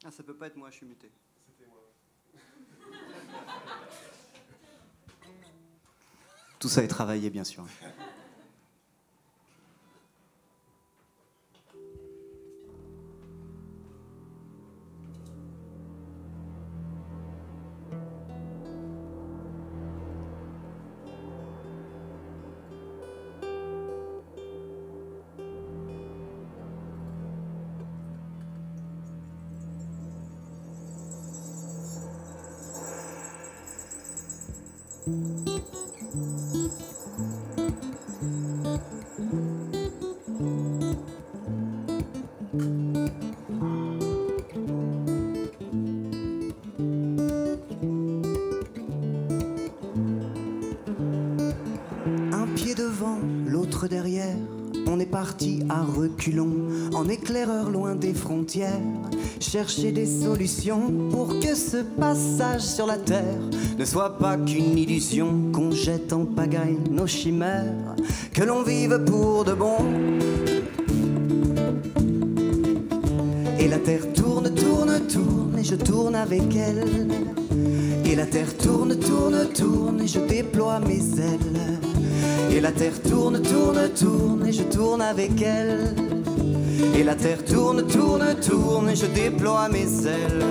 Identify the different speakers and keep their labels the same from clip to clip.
Speaker 1: Ah, ça peut pas être moi, je suis muté.
Speaker 2: C'était moi.
Speaker 1: Tout ça est travaillé, bien sûr. Un pied devant, l'autre derrière, on est parti à reculons, en éclaireur loin des frontières, chercher des solutions pour que ce passage sur la terre ne soit pas qu'une illusion, qu'on jette en pagaille nos chimères, que l'on vive pour de bon. Et la terre tourne, tourne, tourne, et je tourne avec elle. Et la terre tourne, tourne, tourne, et je déploie mes ailes. Et la terre tourne, tourne, tourne, et je tourne avec elle. Et la terre tourne, tourne, tourne, et je déploie mes ailes.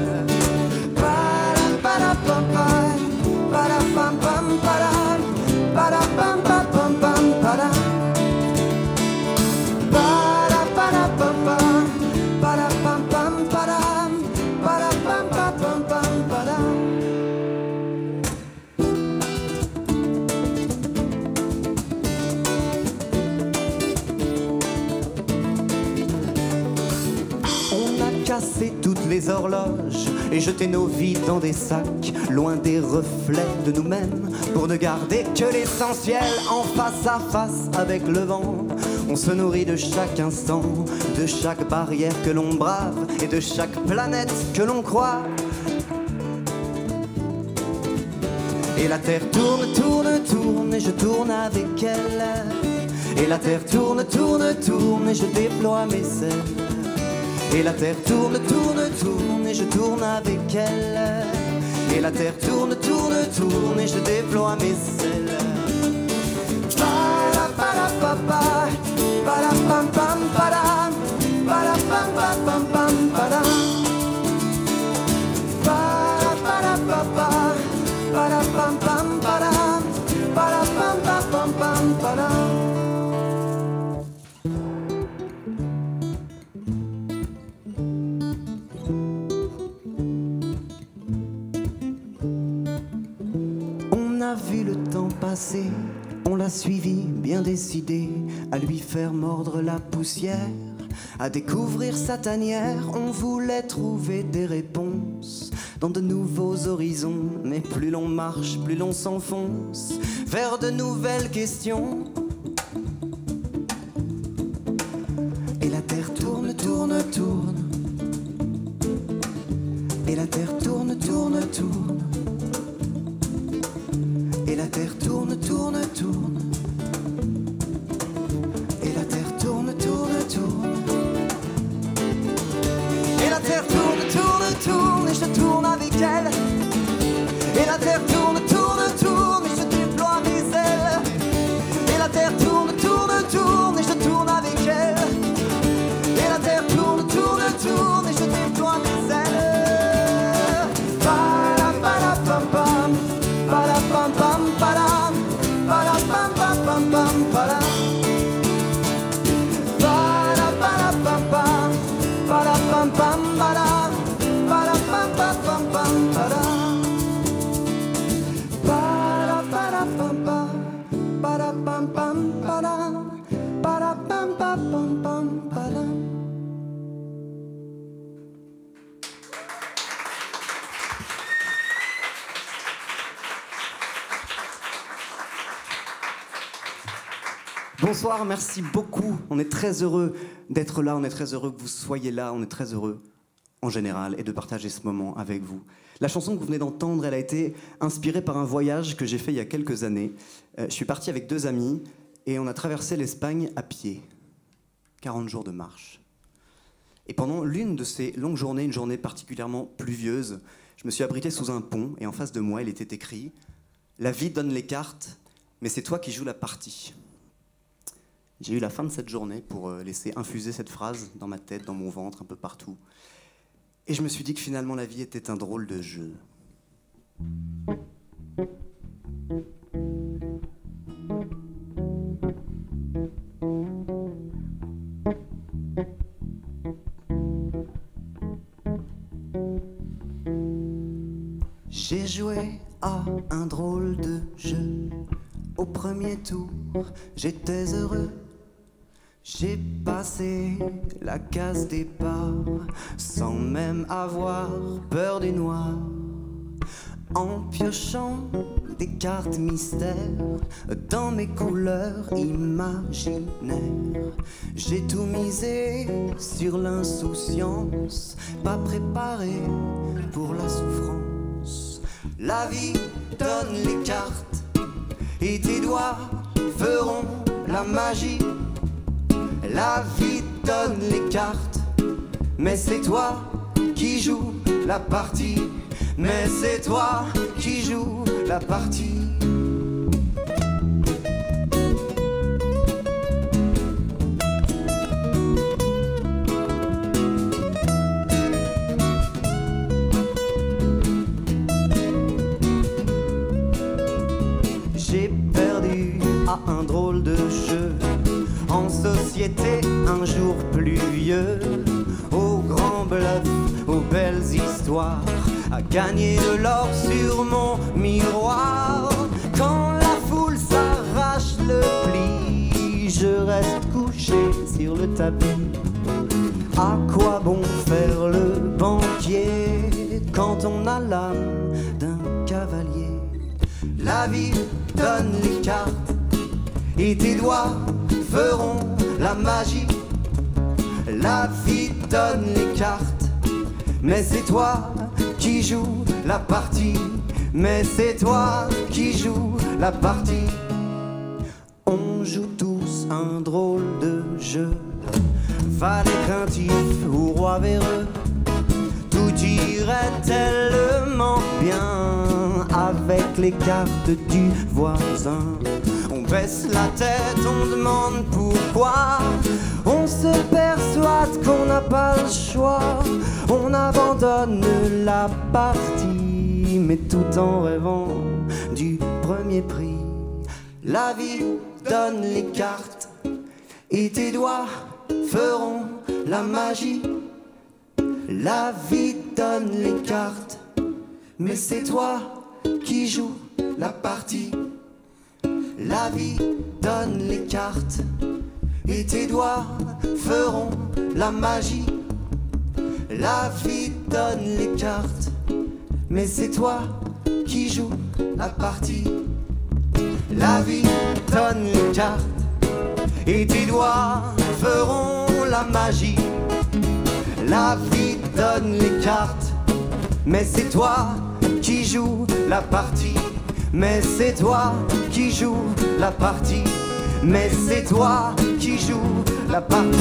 Speaker 1: Casser toutes les horloges et jeter nos vies dans des sacs, loin des reflets de nous-mêmes, pour ne garder que l'essentiel en face à face avec le vent. On se nourrit de chaque instant, de chaque barrière que l'on brave et de chaque planète que l'on croit. Et la terre tourne, tourne, tourne, et je tourne avec elle. Et la terre tourne, tourne, tourne, et je déploie mes ailes. Et la terre tourne, tourne, tourne, et je tourne avec elle. Et la terre tourne, tourne, tourne, et je déploie mes ailes. On a vu le temps passer, on l'a suivi bien décidé à lui faire mordre la poussière, à découvrir sa tanière. On voulait trouver des réponses dans de nouveaux horizons, mais plus l'on marche, plus l'on s'enfonce vers de nouvelles questions. Et la terre tourne, tourne, tourne. Et la terre tourne, tourne, tourne. Et la terre tourne, tourne, tourne. Et la terre tourne, tourne, tourne. Et la terre tourne, tourne, tourne, et je tourne avec elle. Et la terre tourne, tourne, tourne, et je déploie mes ailes. Et la terre tourne, tourne, tourne, et je tourne avec elle. Et la terre tourne, tourne, tourne, et je déploie mes ailes. Ba-da-ba-da-pam-pam, ba-da-pam-pam, ba-dam, ba-da-pam-pam-pam-pam, ba-dam. Ba-da-ba-da-pam-pam, ba-da-pam-pam, ba-dam, ba-da-pam-pam-pam-pam, ba-dam. Ba-da-ba-da-pam-pam, ba-da-pam-pam, ba-dam, ba-da-pam-pam-pam-pam, ba-dam. Bonsoir, merci beaucoup. On est très heureux d'être là, on est très heureux que vous soyez là, on est très heureux en général et de partager ce moment avec vous. La chanson que vous venez d'entendre, elle a été inspirée par un voyage que j'ai fait il y a quelques années. Je suis parti avec 2 amis et on a traversé l'Espagne à pied. 40 jours de marche. Et pendant l'une de ces longues journées, une journée particulièrement pluvieuse, je me suis abrité sous un pont et en face de moi, il était écrit « La vie donne les cartes, mais c'est toi qui joues la partie ». J'ai eu la fin de cette journée pour laisser infuser cette phrase dans ma tête, dans mon ventre, un peu partout. Et je me suis dit que finalement la vie était un drôle de jeu. J'ai joué à un drôle de jeu. Au premier tour, j'étais heureux. J'ai passé la case départ sans même avoir peur du noir. En piochant des cartes mystères dans mes couleurs imaginaires, j'ai tout misé sur l'insouciance, pas préparé pour la souffrance. La vie donne les cartes et tes doigts feront la magie. La vie donne les cartes, mais c'est toi qui joues la partie. Mais c'est toi qui joues la partie. J'ai perdu à un drôle de jeu. En société, un jour pluvieux, aux grands bluffs, aux belles histoires, à gagner de l'or sur mon miroir. Quand la foule s'arrache le pli, je reste couché sur le tapis. À quoi bon faire le banquier quand on a l'âme d'un cavalier? La vie donne les cartes et tes doigts feront la magie. La vie donne les cartes, mais c'est toi qui joues la partie. Mais c'est toi qui joues la partie. On joue tous un drôle de jeu, valet craintif ou roi véreux. Tout irait tellement bien avec les cartes du voisin. On baisse la tête, on demande pourquoi. On se persuade qu'on n'a pas le choix. On abandonne la partie, mais tout en rêvant du premier prix. La vie donne les cartes et tes doigts feront la magie. La vie donne les cartes, mais c'est toi qui joues la partie. La vie donne les cartes et tes doigts feront la magie. La vie donne les cartes, mais c'est toi qui joues la partie. La vie donne les cartes et tes doigts feront la magie. La vie donne les cartes, mais c'est toi qui joues la partie. Mais c'est toi qui joues la partie. Mais c'est toi qui joues la partie.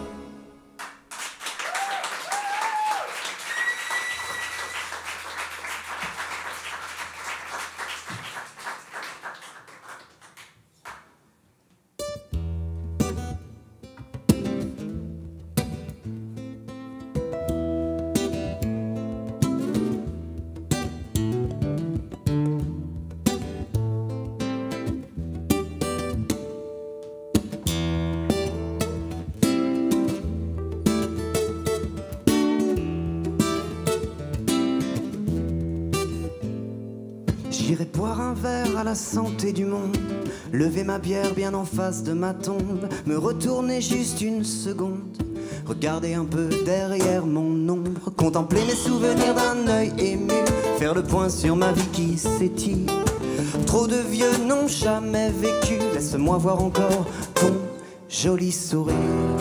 Speaker 1: J'irai boire un verre à la santé du monde, lever ma bière bien en face de ma tombe, me retourner juste une seconde, regarder un peu derrière mon ombre, contempler mes souvenirs d'un œil ému, faire le point sur ma vie qui s'étire. Trop de vieux n'ont jamais vécu, laisse-moi voir encore ton joli sourire.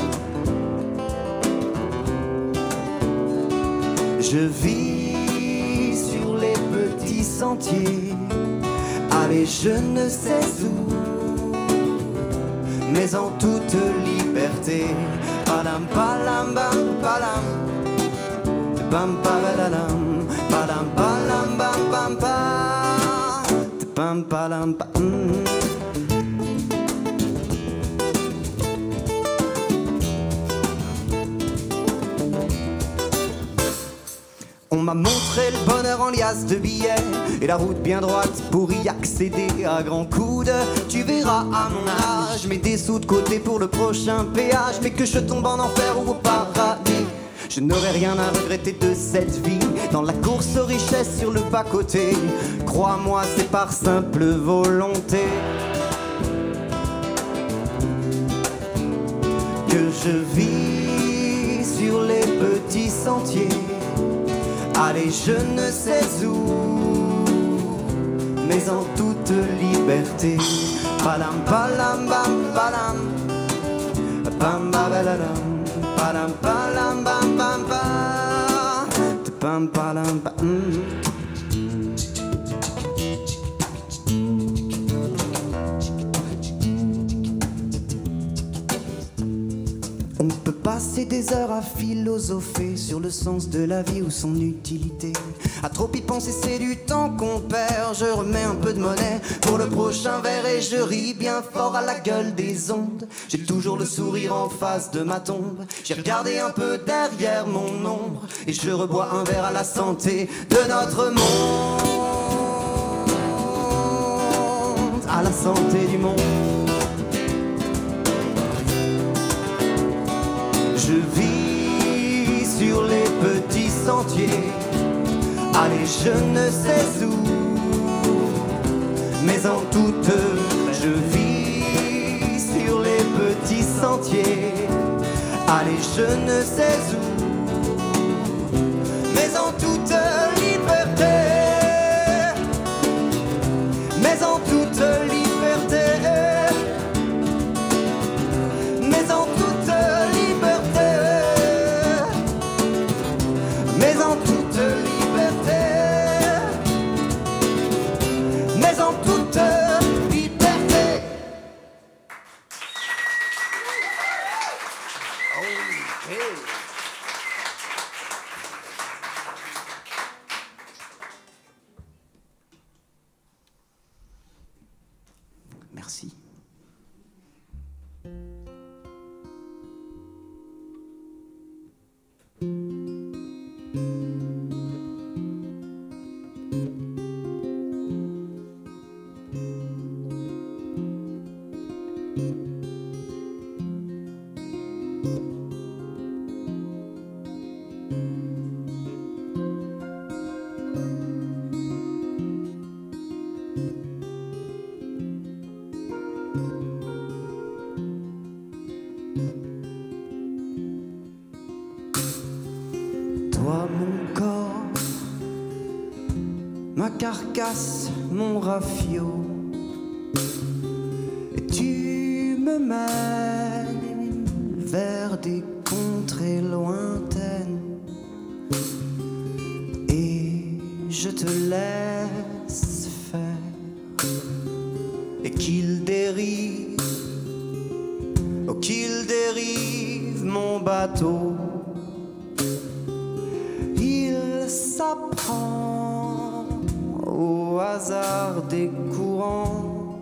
Speaker 1: Je vis sur les petits sentiers, aller je ne sais où, mais en toute liberté, Palam palam bam palam, bam palalam, palam palam bam bam pam, palam pam. On m'a montré le bonheur en liasse de billets et la route bien droite pour y accéder à grands coups de tu verras à mon âge. Mets des sous de côté pour le prochain péage, mais que je tombe en enfer ou au paradis, je n'aurai rien à regretter de cette vie. Dans la course aux richesses sur le bas-côté, crois-moi c'est par simple volonté que je vis sur les petits sentiers. Allez, je ne sais où, mais en toute liberté. Palam palam bam palam, pam babalalam, palam palam bam bam pam, palam pam. On peut passer des heures à philosopher sur le sens de la vie ou son utilité. À trop y penser, c'est du temps qu'on perd. Je remets un peu de monnaie pour le prochain verre et je ris bien fort à la gueule des ondes. J'ai toujours le sourire en face de ma tombe. J'ai regardé un peu derrière mon ombre et je rebois un verre à la santé de notre monde, à la santé du monde. Je vis sur les petits sentiers. Allez, je ne sais où, mais en toute je vis sur les petits sentiers. Allez, je ne sais où, mais en toute liberté, mais en toute liberté, mais en toute liberté, mais en toute liberté, mais en toute liberté. Okay. Merci. Toi, mon corps, ma carcasse, mon raffio, et tu me mènes vers des contrées lointaines, et je te laisse faire, et qu'il dérive, oh qu'il dérive mon bateau. Il s'apprend au hasard des courants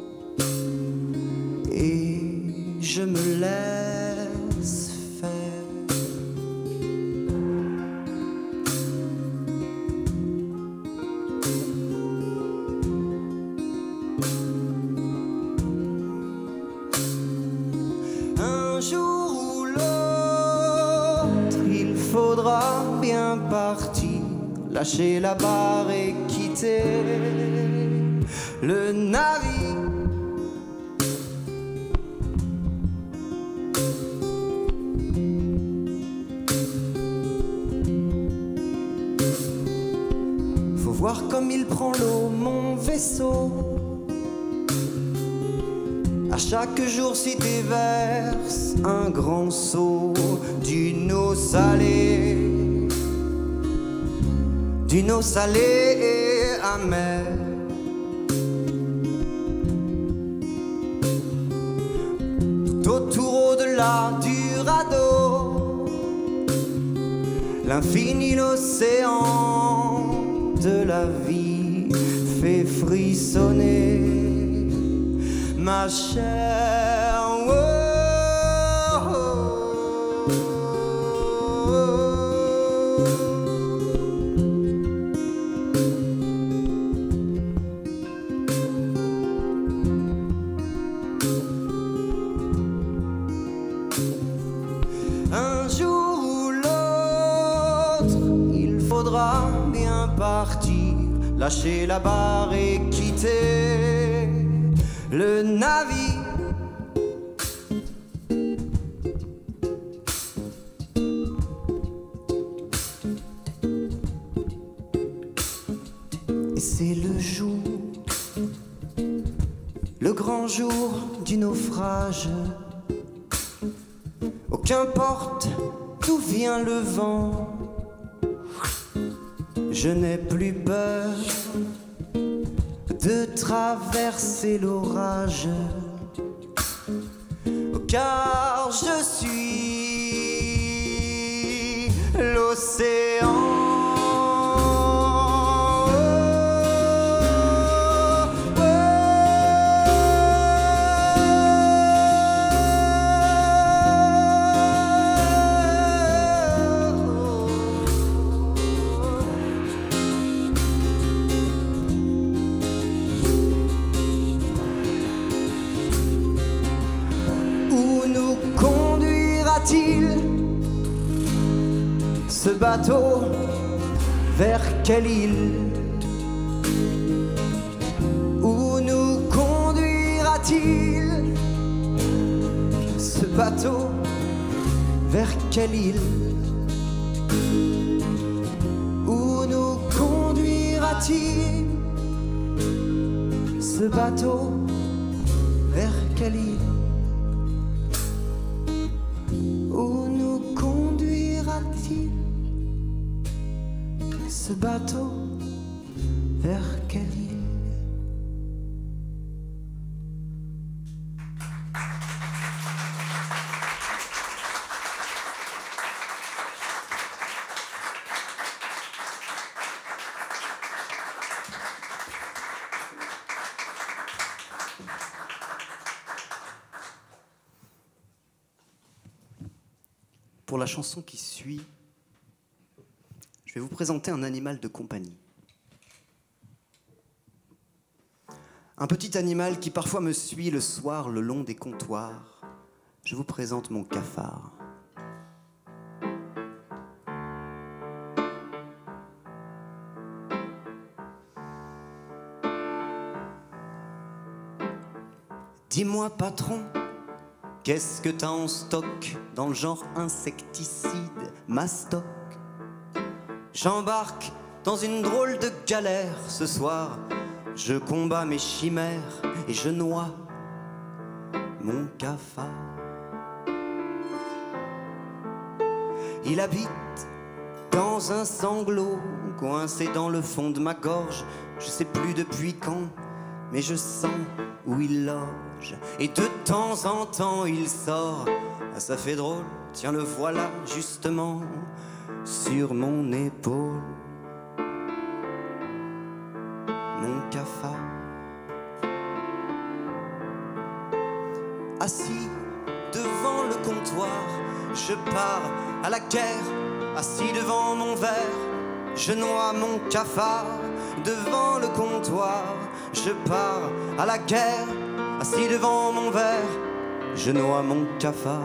Speaker 1: et je me laisse faire. Un jour ou l'autre, il faudra bien partir, lâcher la barre et quitter le navire. Faut voir comme il prend l'eau, mon vaisseau. À chaque jour s'y déverse un grand seau d'une eau salée, d'une eau salée et amère. Tout autour au-delà du radeau, radeau, l'infini, l'océan de la vie fait frissonner ma chair. Oh, oh, un jour ou l'autre, il faudra bien partir, lâcher la barre et quitter le navire. Et c'est le jour, le grand jour du naufrage. Oh, qu'importe d'où vient le vent, je n'ai plus peur de traverser l'orage, car je suis l'océan. Ce bateau, vers quelle île? Où nous conduira-t-il? Ce bateau, vers quelle île? Où nous conduira-t-il? Ce bateau, vers quelle île? Où nous conduira-t-il? Ce bateau, vers quelle île? Pour la chanson qui suit, je vais vous présenter un animal de compagnie. Un petit animal qui parfois me suit le soir le long des comptoirs. Je vous présente mon cafard. Dis-moi, patron, qu'est-ce que t'as en stock dans le genre insecticide, mastoc? J'embarque dans une drôle de galère ce soir. Je combats mes chimères et je noie mon cafard. Il habite dans un sanglot coincé dans le fond de ma gorge. Je sais plus depuis quand, mais je sens où il loge. Et de temps en temps il sort. Ah, ça fait drôle, tiens le voilà justement sur mon épaule. Mon cafard. Assis devant le comptoir, je pars à la guerre. Assis devant mon verre, je noie mon cafard. Devant le comptoir, je pars à la guerre. Assis devant mon verre, je noie mon cafard.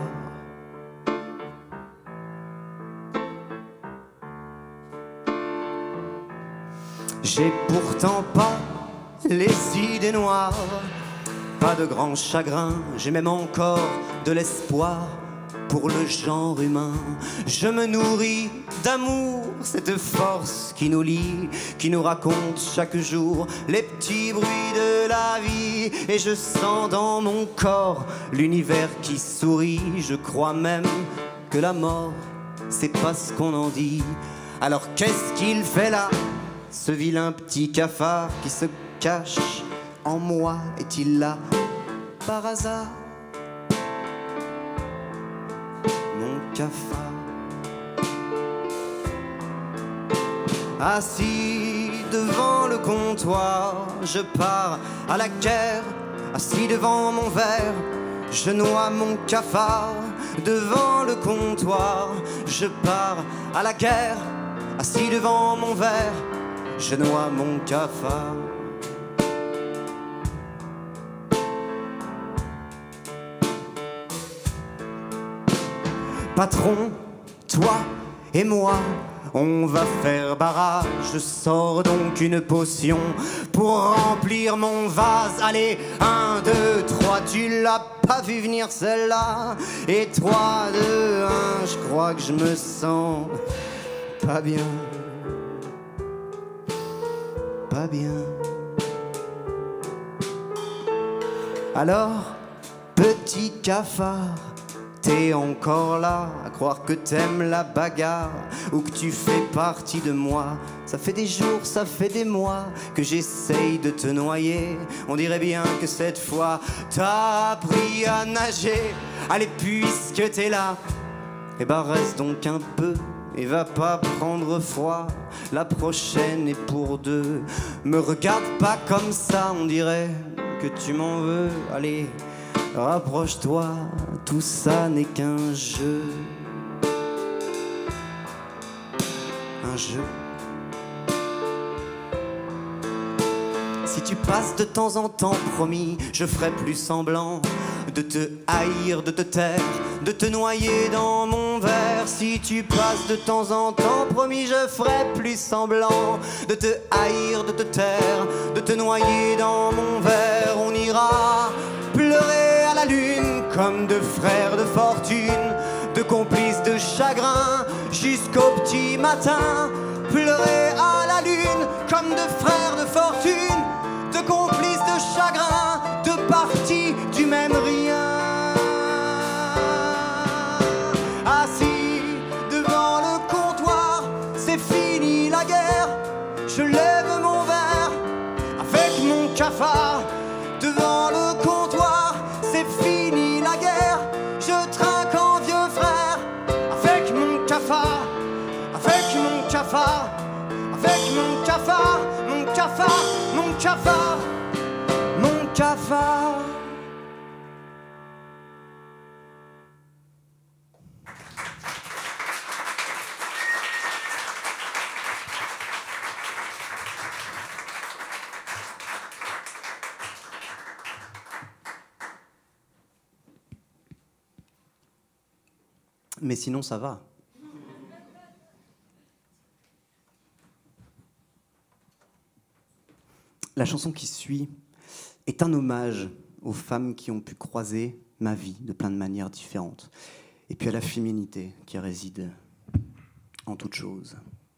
Speaker 1: J'ai pourtant pas les idées noires, pas de grand chagrin, j'ai même encore de l'espoir pour le genre humain. Je me nourris d'amour, cette force qui nous lie, qui nous raconte chaque jour les petits bruits de la vie. Et je sens dans mon corps l'univers qui sourit. Je crois même que la mort, c'est pas ce qu'on en dit. Alors qu'est-ce qu'il fait là, ce vilain petit cafard qui se cache en moi? Est-il là par hasard? Mon cafard. Assis devant le comptoir, je pars à la guerre. Assis devant mon verre, je noie mon cafard. Devant le comptoir, je pars à la guerre. Assis devant mon verre, je noie mon cafard. Patron, toi et moi, on va faire barrage. Je sors donc une potion pour remplir mon vase. Allez, 1, 2, 3, tu l'as pas vu venir celle-là. Et 3, 2, 1, je crois que je me sens pas bien. Pas bien. Alors, petit cafard, t'es encore là, à croire que t'aimes la bagarre ou que tu fais partie de moi. Ça fait des jours, ça fait des mois que j'essaye de te noyer. On dirait bien que cette fois t'as appris à nager. Allez, puisque t'es là, eh ben reste donc un peu et va pas prendre froid. La prochaine est pour deux. Me regarde pas comme ça, on dirait que tu m'en veux. Allez, rapproche-toi, tout ça n'est qu'un jeu. Un jeu. Si tu passes de temps en temps, promis, je ferai plus semblant de te haïr, de te taire, de te noyer dans mon verre. Si tu passes de temps en temps, promis, je ferai plus semblant de te haïr, de te taire, de te noyer dans mon verre. On ira pleurer à la lune comme deux frères de fortune, deux complices de chagrin jusqu'au petit matin. Pleurer à la lune comme deux frères de fortune, deux complices de chagrin, deux parties du même rien. Assis devant le comptoir, c'est fini la guerre. Je lève mon verre avec mon cafard. Devant le comptoir, c'est fini la guerre. Je trinque en vieux frère avec mon cafard, avec mon cafard, avec mon cafard, mon cafard, mon cafard, mon cafard. Mais sinon, ça va. La chanson qui suit est un hommage aux femmes qui ont pu croiser ma vie de plein de manières différentes. Et puis à la féminité qui réside en toute chose.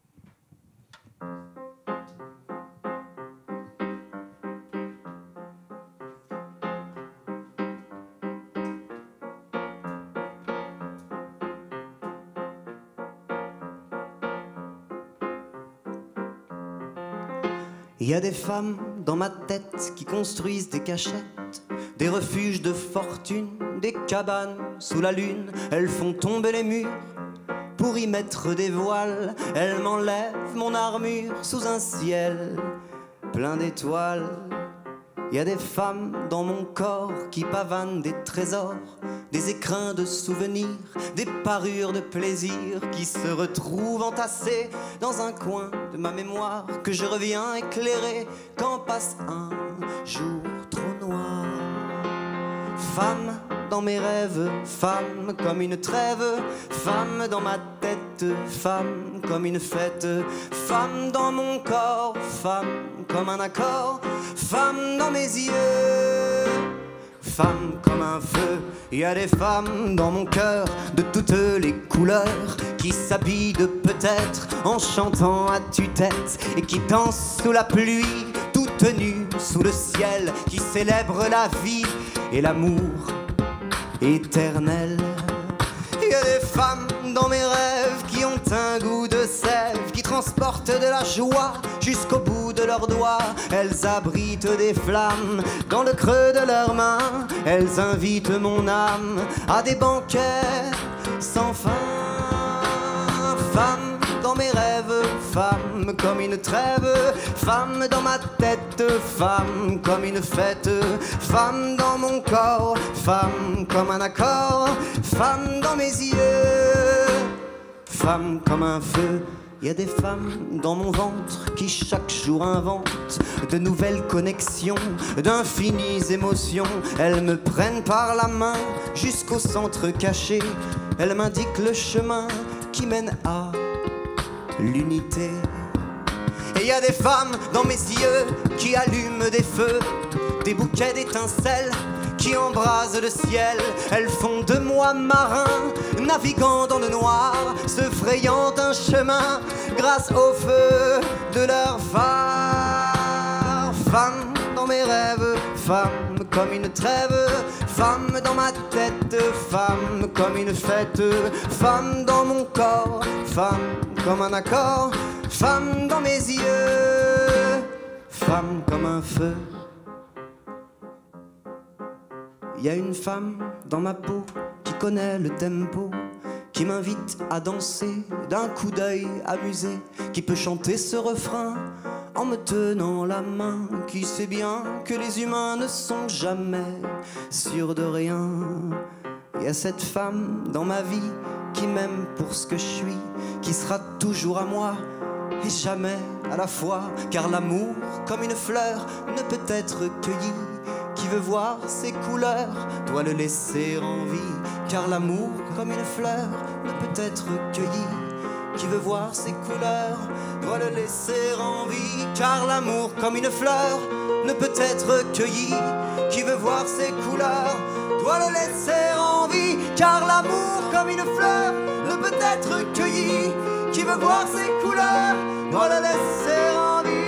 Speaker 1: Il y a des femmes dans ma tête qui construisent des cachettes, des refuges de fortune, des cabanes sous la lune. Elles font tomber les murs pour y mettre des voiles. Elles m'enlèvent mon armure sous un ciel plein d'étoiles. Il y a des femmes dans mon corps qui pavanent des trésors, des écrins de souvenirs, des parures de plaisir qui se retrouvent entassées dans un coin de ma mémoire que je reviens éclairer quand passe un jour trop noir. Femme dans mes rêves, femme comme une trêve, femme dans ma tête, femme comme une fête, femme dans mon corps, femme comme un accord, femme dans mes yeux, femme comme un feu. Il y a des femmes dans mon cœur de toutes les couleurs qui s'habillent peut-être en chantant à tue-tête et qui dansent sous la pluie, toutes nues sous le ciel, qui célèbrent la vie et l'amour éternel. Il y a des femmes dans mes rêves qui ont un goût de sève, qui transportent de la joie jusqu'au bout de leurs doigts. Elles abritent des flammes dans le creux de leurs mains. Elles invitent mon âme à des banquets sans fin. Femme dans mes rêves, femme comme une trêve, femme dans ma tête, femme comme une fête, femme dans mon corps, femme comme un accord, femme dans mes yeux, femme comme un feu. Il y a des femmes dans mon ventre qui chaque jour inventent de nouvelles connexions, d'infinies émotions. Elles me prennent par la main jusqu'au centre caché. Elles m'indiquent le chemin qui mène à l'unité. Et il y a des femmes dans mes yeux qui allument des feux, des bouquets d'étincelles qui embrasent le ciel. Elles font de moi marin, naviguant dans le noir, se frayant un chemin grâce au feu de leur phare. Femme dans mes rêves, femme comme une trêve, femme dans ma tête, femme comme une fête, femme dans mon corps, femme comme un accord, femme dans mes yeux, femme comme un feu. Il y a une femme dans ma peau qui connaît le tempo, qui m'invite à danser d'un coup d'œil amusé, qui peut chanter ce refrain en me tenant la main, qui sait bien que les humains ne sont jamais sûrs de rien. Il y a cette femme dans ma vie qui m'aime pour ce que je suis, qui sera toujours à moi et jamais à la fois, car l'amour, comme une fleur, ne peut être cueilli. Qui veut voir ses couleurs doit le laisser en vie, car l'amour, comme une fleur, ne peut être cueilli. Qui veut voir ses couleurs doit le laisser en vie, car l'amour, comme une fleur, ne peut être cueilli. Qui veut voir ses couleurs doit le laisser en vie, car l'amour, comme une fleur, ne peut être cueilli. Qui veut voir ses couleurs doit le laisser en vie.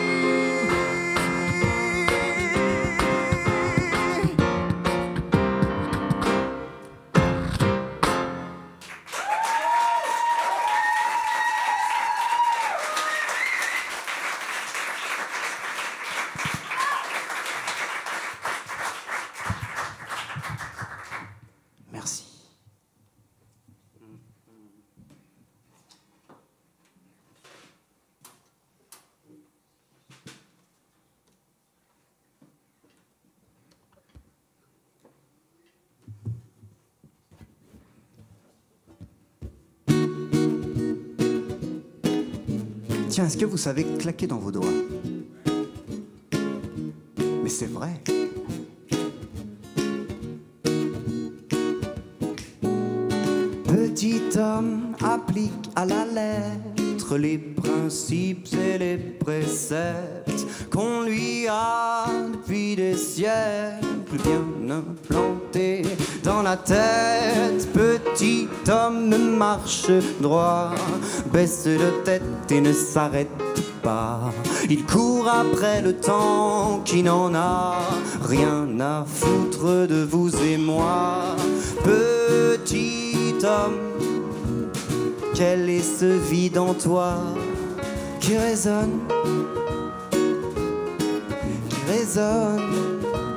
Speaker 1: Merci. Tiens, est-ce que vous savez claquer dans vos doigts? Mais c'est vrai. Petit homme applique à la lettre les principes et les préceptes qu'on lui a depuis des siècles bien implantés dans la tête. Petit homme marche droit, baisse de tête et ne s'arrête pas. Il court après le temps qui n'en a rien à foutre de vous et moi. Petit homme, quel est ce vide en toi qui résonne, qui résonne?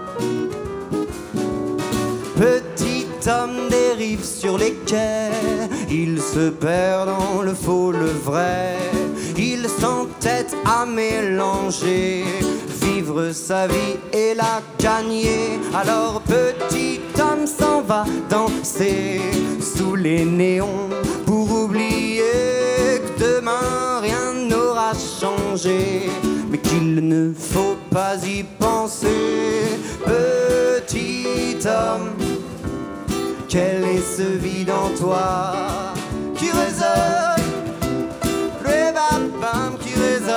Speaker 1: Petit homme dérive sur les quais, il se perd dans le faux, le vrai. Il s'entête à mélanger, vivre sa vie et la gagner. Alors petit homme s'en va danser sous les néons pour oublier que demain rien n'aura changé, mais qu'il ne faut pas y penser. Petit homme, quel est ce vide en toi qui résonne, le bam qui résonne?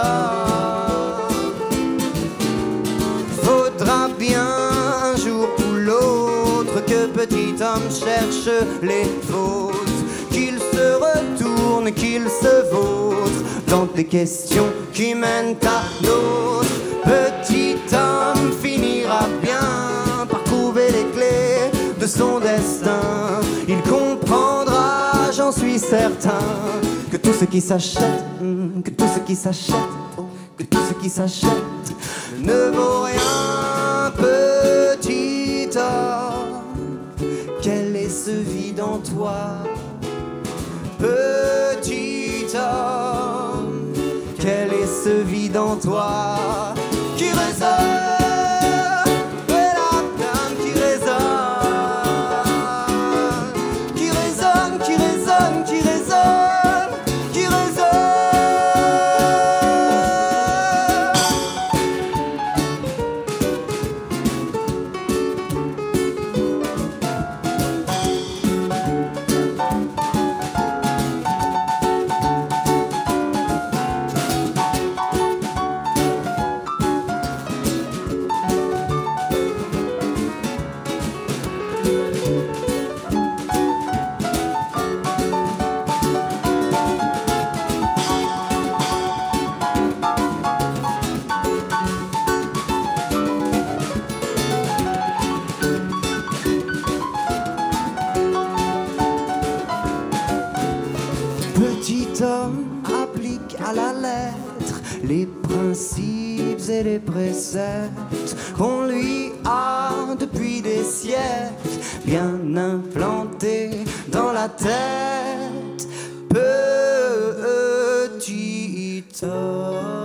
Speaker 1: Faudra bien un jour ou l'autre que petit homme cherche les fautes, qu'il se retourne, qu'il se vautre dans des questions qui mènent à d'autres. Petit homme finira bien par trouver les clés de son destin. Il comprendra, j'en suis certain, que tout ce qui s'achète, que tout ce qui s'achète, que tout ce qui s'achète ne vaut rien. Petit homme, quel est ce vide en toi petit homme, quel est ce vide en toi qui résonne? Petit homme applique à la lettre les principes et les préceptes qu'on lui a depuis des siècles bien implantés dans la tête. Petit homme.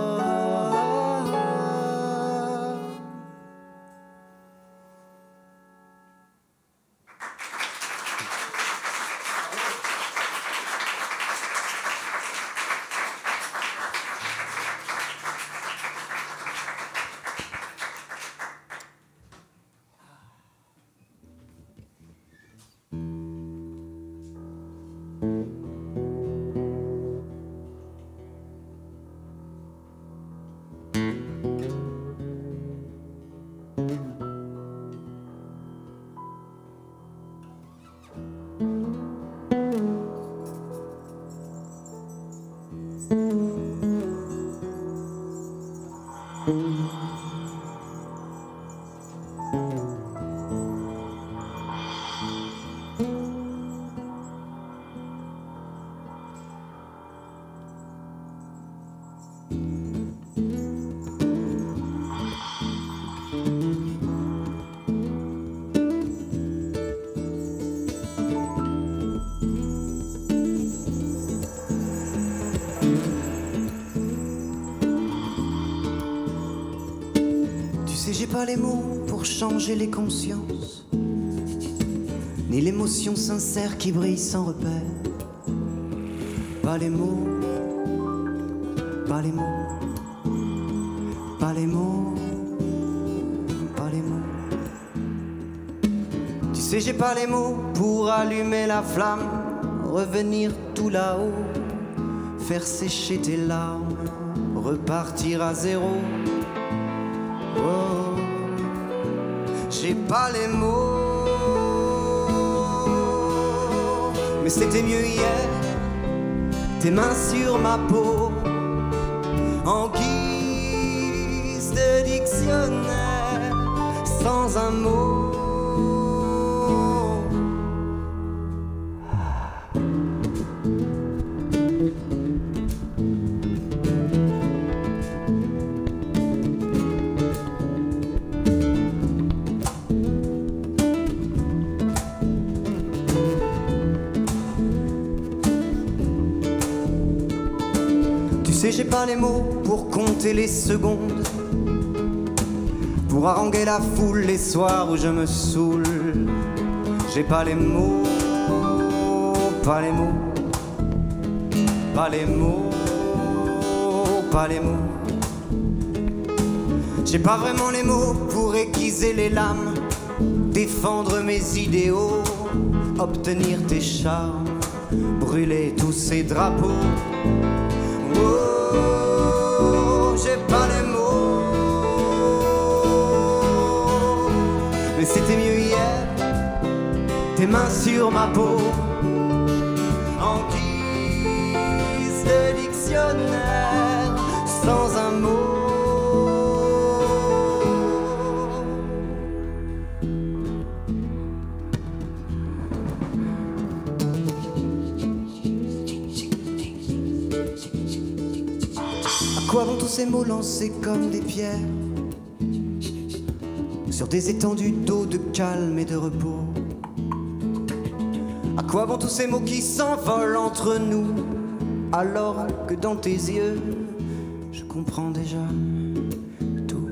Speaker 1: J'ai pas les mots pour changer les consciences, ni l'émotion sincère qui brille sans repère. Pas les mots, pas les mots, pas les mots, pas les mots. Tu sais, j'ai pas les mots pour allumer la flamme, revenir tout là-haut, faire sécher tes larmes, repartir à zéro. Oh, j'ai pas les mots, mais c'était mieux hier. Tes mains sur ma peau, en guise de dictionnaire, sans un mot. Tu sais, j'ai pas les mots pour compter les secondes, pour haranguer la foule les soirs où je me saoule. J'ai pas les mots, pas les mots, pas les mots, pas les mots. J'ai pas vraiment les mots pour aiguiser les lames, défendre mes idéaux, obtenir tes charmes, brûler tous ces drapeaux. Oh, j'ai pas les mots, mais c'était mieux hier. Tes mains sur ma peau, en guise de dictionnaire, sans un mot. À quoi vont tous ces mots lancés comme des pierres sur des étendues d'eau de calme et de repos? À quoi bon tous ces mots qui s'envolent entre nous, alors que dans tes yeux, je comprends déjà tout.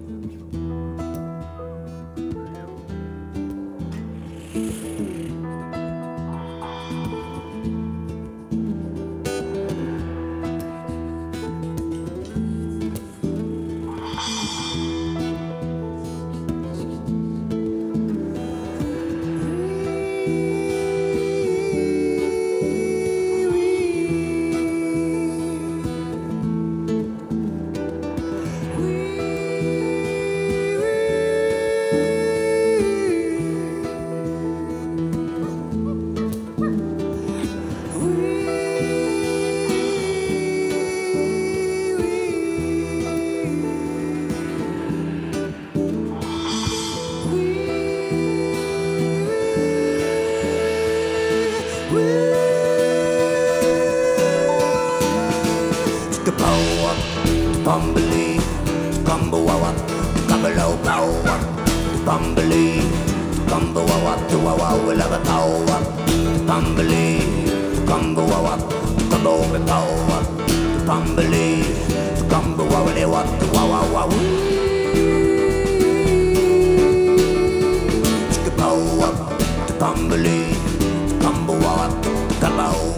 Speaker 2: Bumbly, Gumbawawa, Gumballow Power, Bumbly, Gumbawawa, Tuawa, will have a power, Bumbly, Gumbawawa, Gumbo Power, Bumbly, Gumbawawa, they want to Wawa, Chickapowa, Bumbly, Gumbawawa, Gumbo.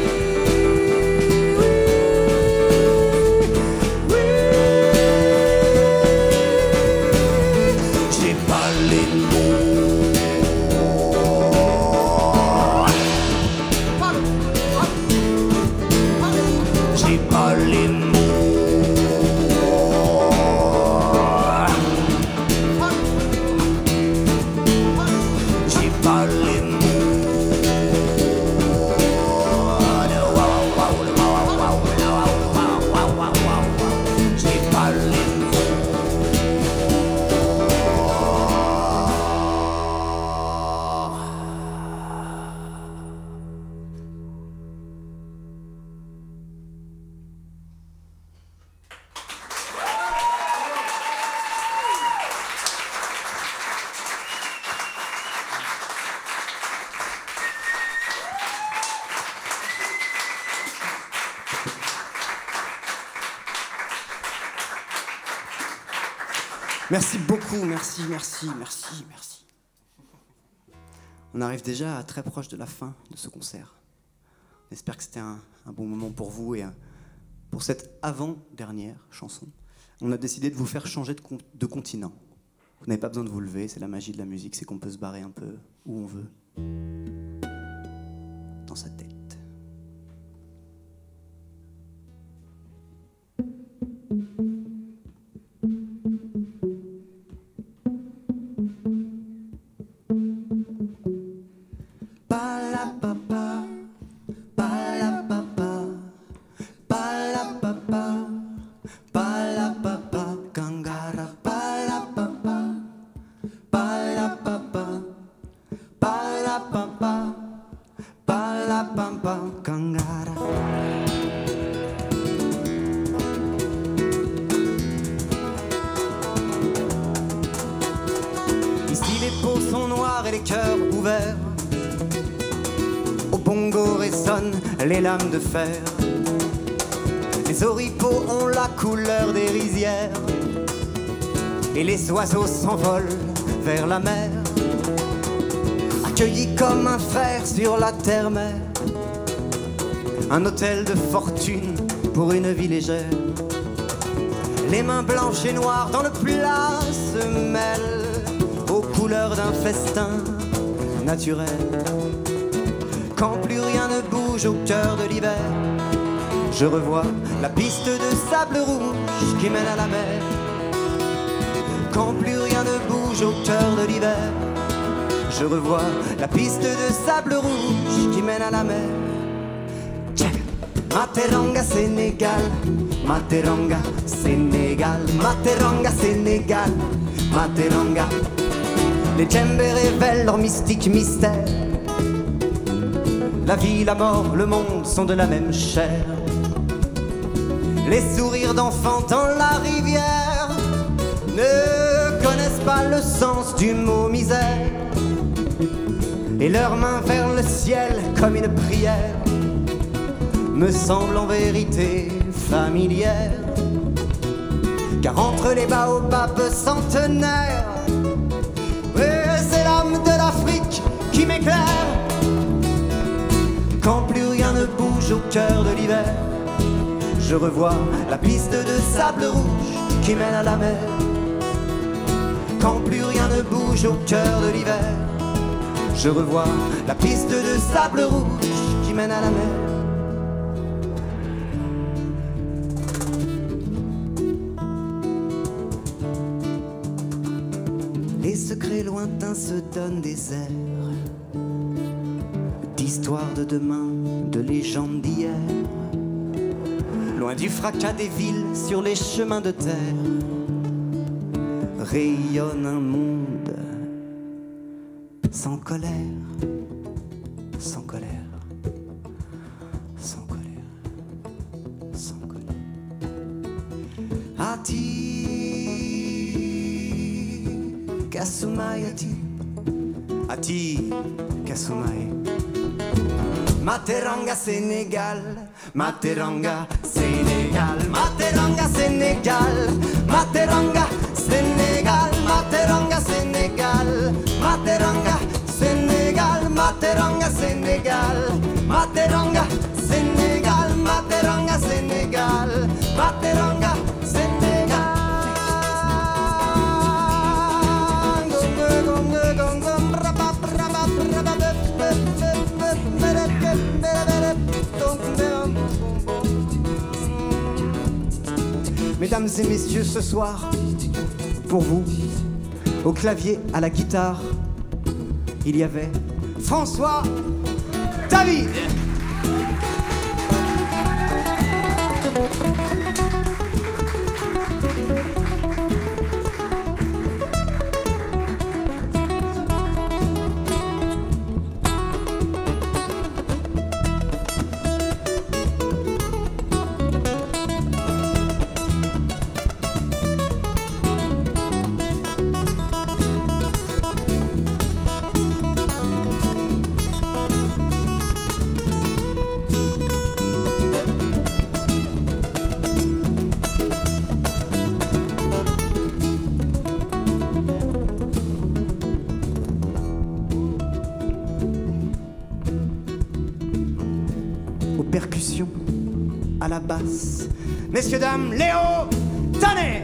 Speaker 1: Merci beaucoup, merci. On arrive déjà très proche de la fin de ce concert. On espère que c'était un bon moment pour vous et pour cette avant-dernière chanson. On a décidé de vous faire changer de continent. Vous n'avez pas besoin de vous lever, c'est la magie de la musique, c'est qu'on peut se barrer un peu où on veut. Dans sa tête. Ici les peaux sont noires et les cœurs ouverts. Au bongo résonnent les lames de fer. Les oripeaux ont la couleur des rizières. Et les oiseaux s'envolent vers la mer. Accueillis comme un frère sur la terre-mère. Un hôtel de fortune pour une vie légère. Les mains blanches et noires dans le plat se mêlent aux couleurs d'un festin naturel. Quand plus rien ne bouge au cœur de l'hiver, je revois la piste de sable rouge qui mène à la mer. Quand plus rien ne bouge au cœur de l'hiver, je revois la piste de sable rouge qui mène à la mer. Materanga, Sénégal, Materanga, Sénégal, Materanga, Sénégal, Materanga. Les djembés révèlent leur mystique mystère. La vie, la mort, le monde sont de la même chair. Les sourires d'enfants dans la rivière ne connaissent pas le sens du mot misère. et leurs mains vers le ciel comme une prière me semble en vérité familière. Car entre les baobabs centenaires, oui, c'est l'âme de l'Afrique qui m'éclaire. Quand plus rien ne bouge au cœur de l'hiver, je revois la piste de sable rouge qui mène à la mer. Quand plus rien ne bouge au cœur de l'hiver, je revois la piste de sable rouge qui mène à la mer. Les secrets lointains se donnent des airs d'histoire de demain, de légendes d'hier. Loin du fracas des villes sur les chemins de terre, rayonne un monde sans colère, sans colère, sans colère, sans colère. Ati Kasumai, Ati Kasumai. Materanga Sénégal, Materanga Sénégal, Materanga Sénégal, Materanga Sénégal, Materanga Sénégal, Materanga Sénégal, Materanga Sénégal, Materanga Sénégal, Materanga Sénégal, Materanga Sénégal. Mesdames et messieurs, ce soir, pour vous, au clavier, à la guitare, il y avait François David. Percussion à la basse, messieurs, dames, Léo Tanet.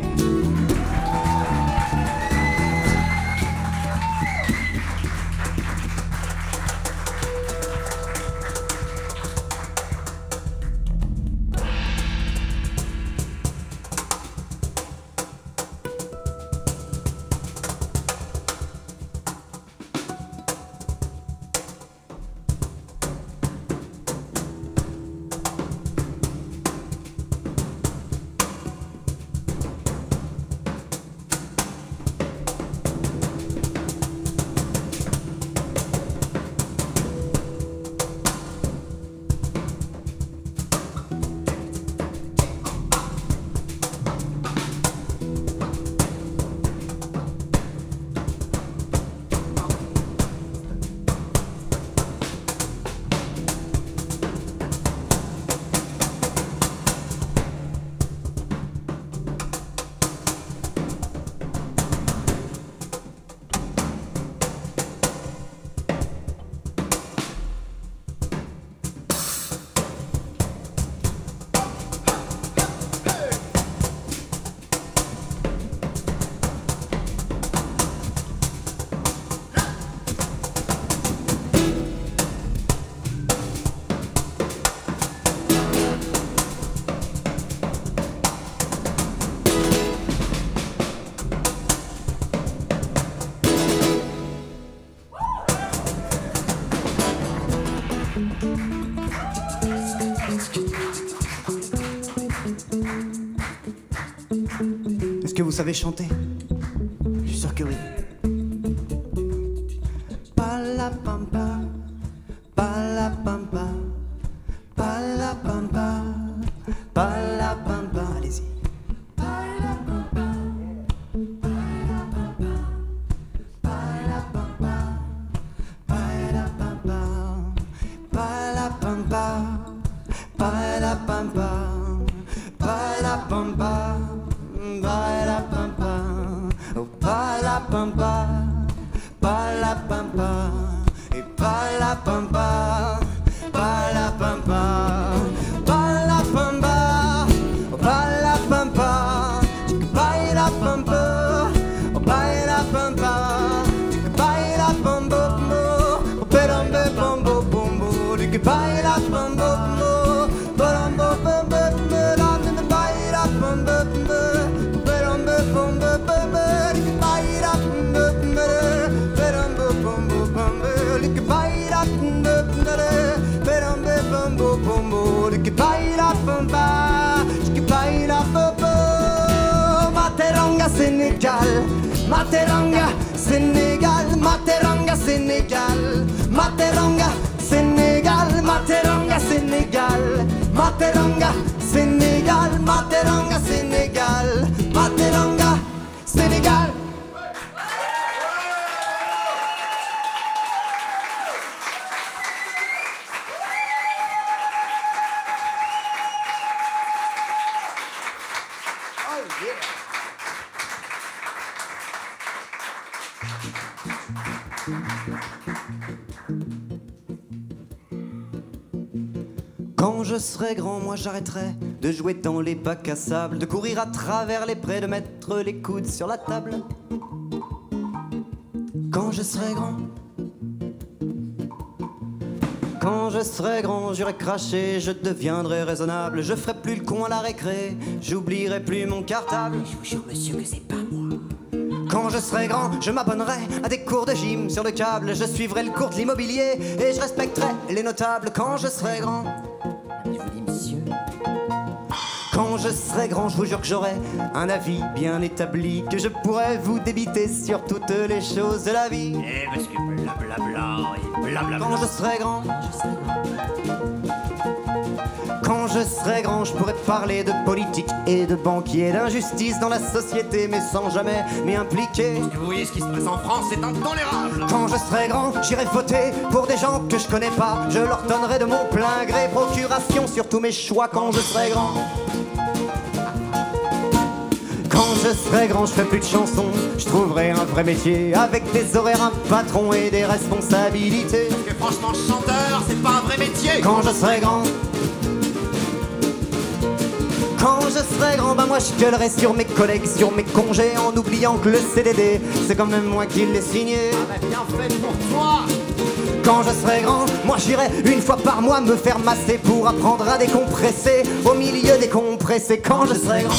Speaker 1: Est-ce que vous savez chanter? Je suis sûr que oui. Palapampa, palapampa, palapampa, palapampa. Allez-y. Palapampa, palapampa, palapampa, palapampa. pampa, pa la pampa, oh pa la pampa, pa la pampa, et pa la pampa, pa la pampa, pa la pampa, oh pa la pampa, pa la pampa, oh pa la pampa, pa la pampa, oh perambe pombo pombo, pa la pampa. Materanga Sénégal, Materanga Sénégal, Materanga Sénégal, Materanga Sénégal, Materanga Sénégal, Materanga Sénégal, Materanga Sénégal, Materanga Sénégal. Quand je serai grand, moi j'arrêterai de jouer dans les bacs à sable, de courir à travers les prés, de mettre les coudes sur la table. Quand je serai grand, quand je serai grand, j'irai cracher, je deviendrai raisonnable. Je ferai plus le con à la récré, j'oublierai plus mon cartable.
Speaker 2: Je vous jure, monsieur, que c'est pas moi.
Speaker 1: Quand je serai grand, je m'abonnerai à des cours de gym sur le câble. Je suivrai le cours de l'immobilier et je respecterai les notables. Quand je serai grand,
Speaker 2: Je vous dis, monsieur.
Speaker 1: quand je serai grand, je vous jure que j'aurai un avis bien établi, que je pourrai vous débiter sur toutes les choses de la vie.
Speaker 2: Eh, parce que blablabla et blablabla.
Speaker 1: Quand je serai grand, quand je serai grand, je pourrai parler de politique et de banquier, d'injustice dans la société, mais sans jamais m'y impliquer.
Speaker 2: Est-ce que vous voyez ce qui se passe en France? C'est intolérable.
Speaker 1: Quand je serai grand, j'irai voter pour des gens que je connais pas. Je leur donnerai de mon plein gré procuration sur tous mes choix. Quand je serai grand, quand je serai grand, je ferai plus de chansons. Je trouverai un vrai métier avec des horaires, un patron et des responsabilités.
Speaker 2: Parce que franchement, chanteur, c'est pas un vrai métier.
Speaker 1: Quand je serai grand, quand je serai grand, bah moi je gueulerai sur mes collègues, sur mes congés, en oubliant que le CDD, c'est quand même moi qui l'ai signé.
Speaker 2: Ah bah bien fait pour toi.
Speaker 1: Quand je serai grand, moi j'irai une fois par mois me faire masser pour apprendre à décompresser au milieu des compressés. Quand je serai grand,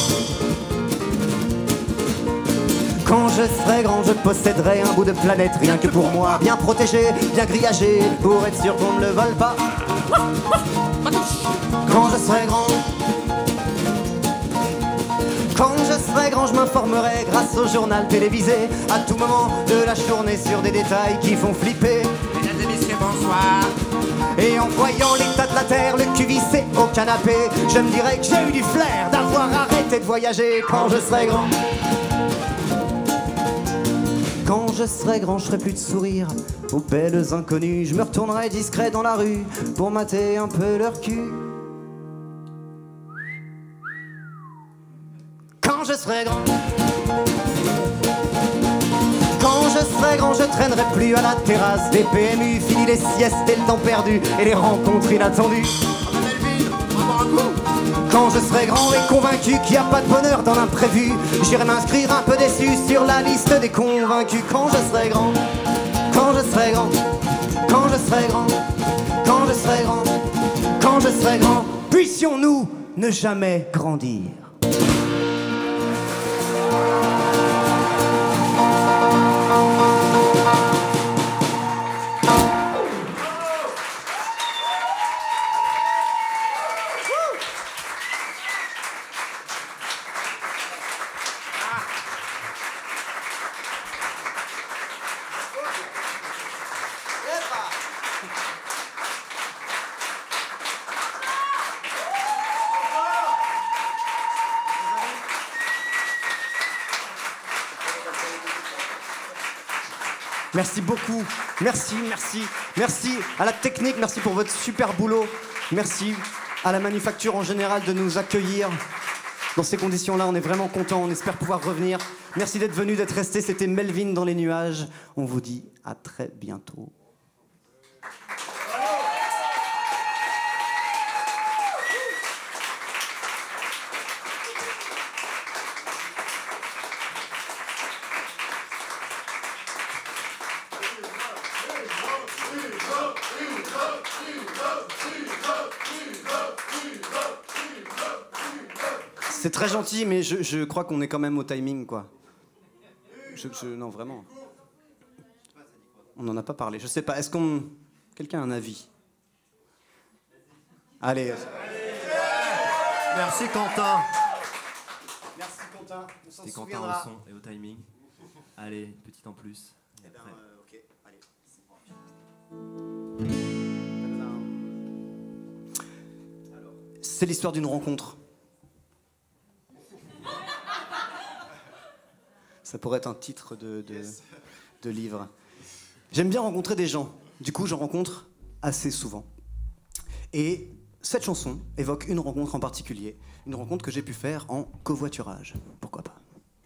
Speaker 1: quand je serai grand, je posséderai un bout de planète rien que pour moi, bien protégé, bien grillagé, pour être sûr qu'on ne le vole pas. Quand je serai grand, quand je serai grand, je m'informerai grâce au journal télévisé à tout moment de la journée sur des détails qui font flipper.
Speaker 2: Mesdames et messieurs, bonsoir.
Speaker 1: Et en voyant l'état de la terre, le cul vissé au canapé, je me dirais que j'ai eu du flair d'avoir arrêté de voyager. Quand je serai grand, quand je serai grand, je ferai plus de sourire aux belles inconnues. Je me retournerai discret dans la rue pour mater un peu leur cul. Quand je serai grand, quand je serai grand, je traînerai plus à la terrasse des PMU. Fini les siestes et le temps perdu et les rencontres inattendues.
Speaker 2: Ah, Melville, on va boire un coup.
Speaker 1: Quand je serai grand et convaincu qu'il n'y a pas de bonheur dans l'imprévu, j'irai m'inscrire un peu déçu sur la liste des convaincus. Quand je serai grand, quand je serai grand, quand je serai grand, quand je serai grand, quand je serai grand, puissions-nous ne jamais grandir. Merci beaucoup, merci, merci, merci à la technique, merci pour votre super boulot, merci à la manufacture en général de nous accueillir. Dans ces conditions-là, on est vraiment content, on espère pouvoir revenir. Merci d'être venu, d'être resté. C'était Melvin dans les nuages. On vous dit à très bientôt. C'est très gentil, mais je crois qu'on est quand même au timing, quoi. Non, vraiment. On n'en a pas parlé. Je sais pas. Est-ce qu'on... Quelqu'un a un avis? Allez.
Speaker 2: Merci Quentin.
Speaker 1: Merci Quentin. On s'en
Speaker 3: C'était Quentin
Speaker 1: souviendra.
Speaker 3: au son et au timing. Allez, une petite en plus.
Speaker 1: Eh ben, ok, allez. C'est l'histoire d'une rencontre. Ça pourrait être un titre de livre. J'aime bien rencontrer des gens. Du coup, j'en rencontre assez souvent. Et cette chanson évoque une rencontre en particulier. Une rencontre que j'ai pu faire en covoiturage. Pourquoi pas?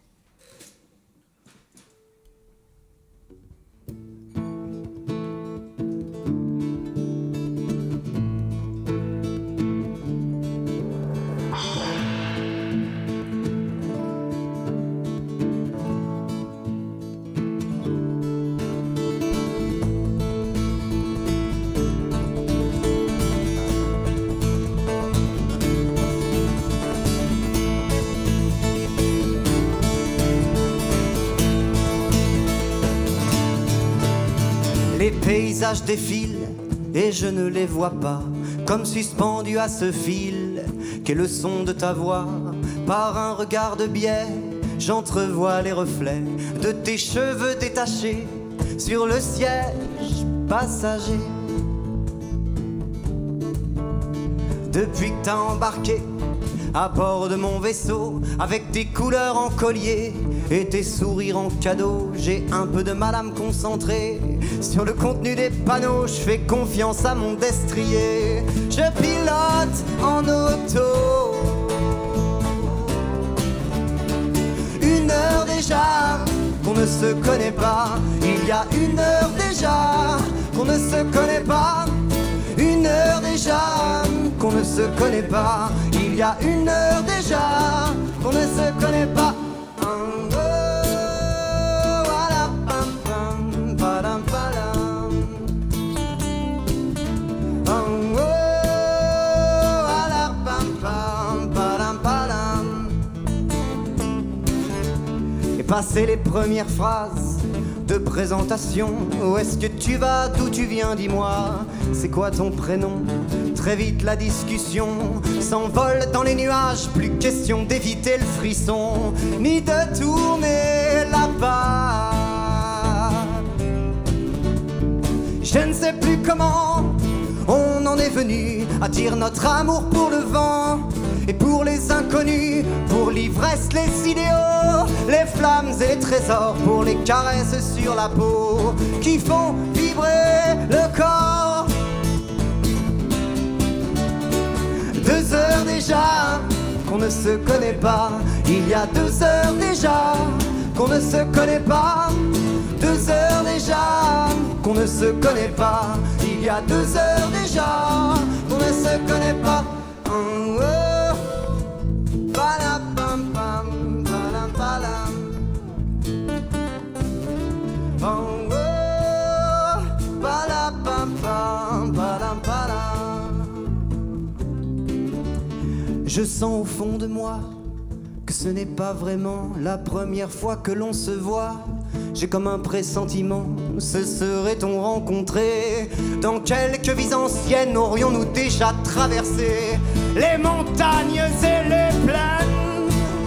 Speaker 1: Les paysages défilent et je ne les vois pas, comme suspendu à ce fil qu'est le son de ta voix. Par un regard de biais, j'entrevois les reflets de tes cheveux détachés sur le siège passager. Depuis que t'as embarqué à bord de mon vaisseau, avec tes couleurs en collier et tes sourires en cadeau, j'ai un peu de mal à me concentrer sur le contenu des panneaux. Je fais confiance à mon destrier, je pilote en auto. 1 heure déjà qu'on ne se connaît pas. Il y a 1 heure déjà qu'on ne se connaît pas. 1 heure déjà qu'on ne se connaît pas. Il y a 1 heure déjà qu'on ne se connaît pas. Et passer les premières phrases de présentation. Où est-ce que tu vas, d'où tu viens, dis-moi, c'est quoi ton prénom? Très vite la discussion s'envole dans les nuages. Plus question d'éviter le frisson, ni de tourner la page. Je ne sais plus comment on en est venu à dire notre amour pour le vent et pour les inconnus, pour l'ivresse, les idéaux, les flammes et les trésors, pour les caresses sur la peau qui font vibrer le corps. 2 heures déjà qu'on ne se connaît pas. Il y a 2 heures déjà qu'on ne se connaît pas. 2 heures déjà qu'on ne se connaît pas. Il y a 2 heures déjà qu'on ne se connaît pas. Je sens au fond de moi que ce n'est pas vraiment la première fois que l'on se voit. J'ai comme un pressentiment, se serait-on rencontré? Dans quelques vies anciennes aurions-nous déjà traversé les montagnes et les plaines?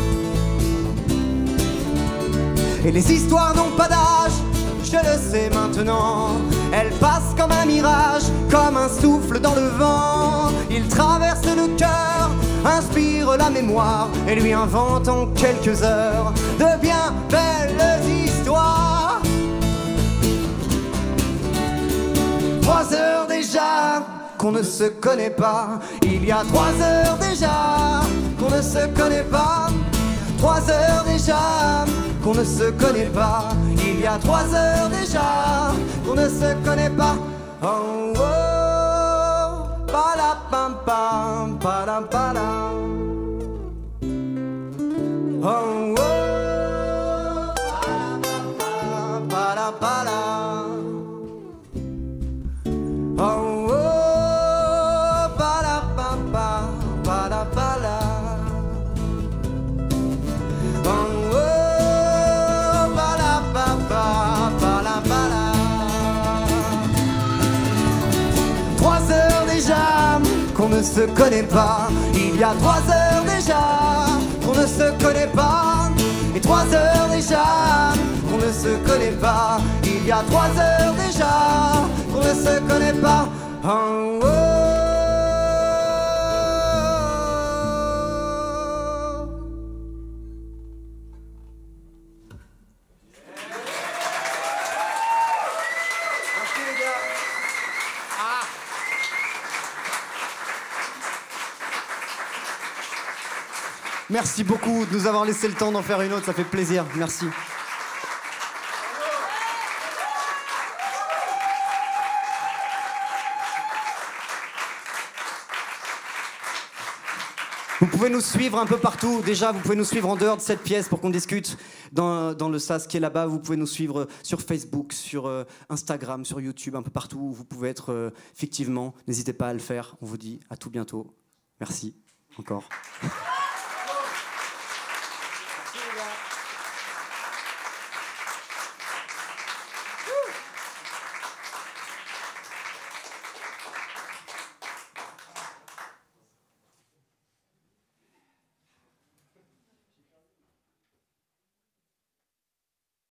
Speaker 1: Et les histoires n'ont pas d'âge, je le sais maintenant. Elles passent comme un mirage, comme un souffle dans le vent. Ils traversent le cœur, inspirent la mémoire et lui inventent en quelques heures de bien belles histoires. 3 heures déjà qu'on ne se connaît pas. Il y a 3 heures déjà qu'on ne se connaît pas. 3 heures déjà qu'on ne se connaît pas. Il y a 3 heures déjà qu'on ne se connaît pas. Oh, oh, palapam pam, palam palam. Oh, oh, palapam pam, palam palam. Oh, oh, palapam pam, palam palam. Oh, oh, palapam pam, palam palam. 3 heures déjà qu'on ne se connaît pas. Il y a 3 heures déjà qu'on ne se connaît pas. Et 3 heures déjà qu'on ne se connaît pas. Il y a 3 heures déjà qu'on ne se connaît pas. Oh, oh. Merci les gars. Merci beaucoup de nous avoir laissé le temps d'en faire une autre, ça fait plaisir, merci. Vous pouvez nous suivre un peu partout. Déjà, vous pouvez nous suivre en dehors de cette pièce pour qu'on discute dans le sas qui est là-bas. Vous pouvez nous suivre sur Facebook, sur Instagram, sur YouTube, un peu partout où vous pouvez être fictivement. N'hésitez pas à le faire. On vous dit à tout bientôt. Merci encore.